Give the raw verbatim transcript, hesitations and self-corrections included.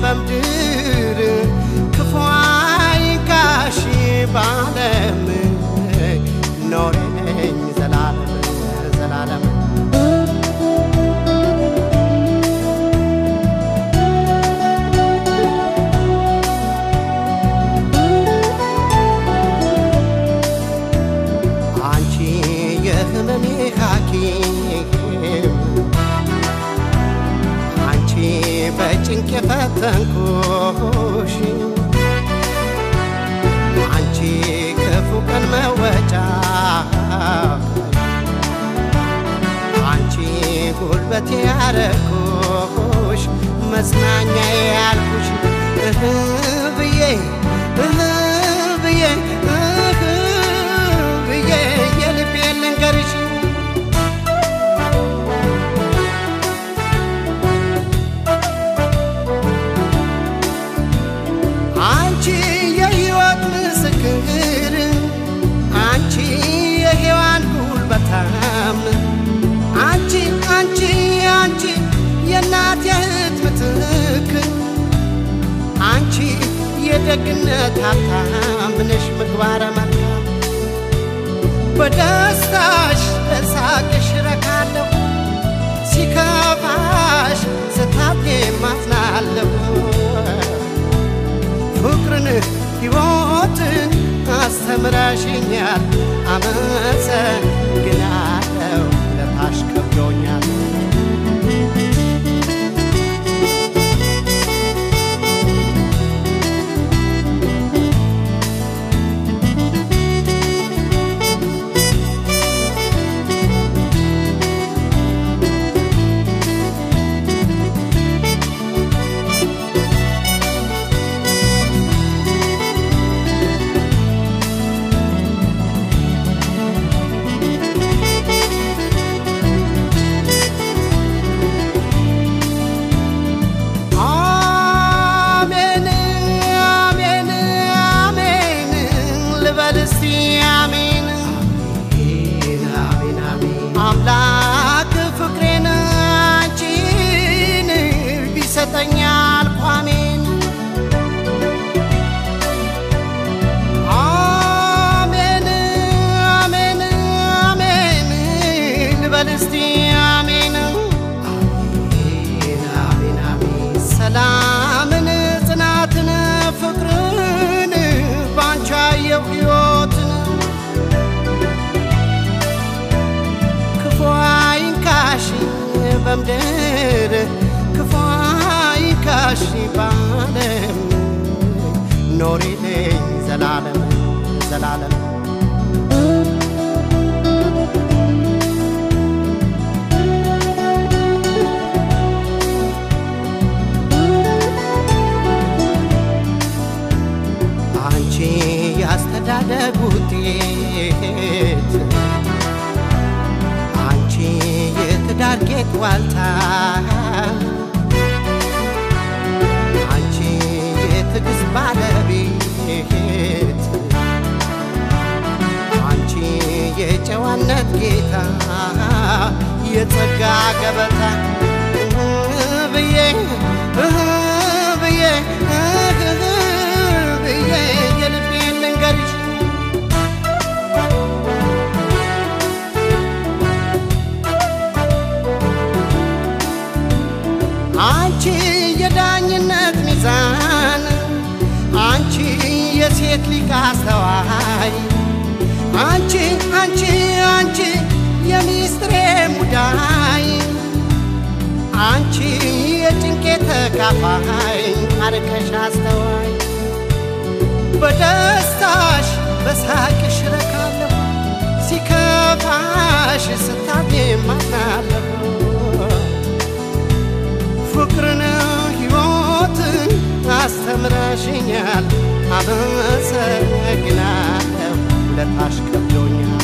በምድር ክፉ አይንካሽ ባለም ኖሬ ነኝ ዘላለም ዘላለም አንቺ የህመሜ ሐኪም አንቺ በጭንቅ የፈተንኩሽ አንቺ ክፉ ቀን መወጫ አንቺ ጉልበቴ ያረኩሽ መጽናኛ ያልኩሽ እህ ብዬ እህ ብዬ እህ ብዬ የልቤን ልንገርሽ አንቺ የሕይወት ምስክር አንቺ የሔዋን ጉልበታም አንቺ አንቺ አንቺ የእናት የእህት ምትክ አንቺ የደግነት ሀብታም ነሽ ምግባረ መልካም በደስታሽ በሳቅሽ ረካለሁ ሲከፋሽ ስታዝኝ ማዝናለሁ ፍቅርን ሕይወትን አስተምረሽኛል አመሰግናለሁ ለታሽ ከብዶኛል አምላክ ፍቅሬን አንቺን ቢሰጠኛል ቋሜን አሜን አሜን አሜን ልበል እስቲ አሜን አሜን አሜን አሜን ሰላምን ጽናትን ፍቅርን ባንቺ አየሁ ሕይወትን በምድር ክፉ አይንካሽ ባለም ኖሪልኝ ዘላለም ዘላለም አንቺ ያስተዳደግ ውጤት አንቺ የትዳር ጌጥ ዋልታ አንቺ የትዕግስት ባለቤት አንቺ የጨዋነት ጌታ የጸጋ ገበታ ብዬ ብዬ ብዬ የልቤን ልንገርሽ አንቺ የዳኝነት ሚዛን አንቺ የሴት ሊቅ አስተዋይ አንቺ አንቺ አንቺ የሚስጥሬ ሙዳይ አንቺ የጭንቄ ተካፋይ አርቀሽ አስተዋይ በደስታሽ በሳቅሽ ረካለሁ ሲከፋሽ ስታዝኝ ማዝናለሁ ፍቅርን ሕይወትን አስተምረሽኛል አመሰግናለሁ ለታሽ ከብዶኛል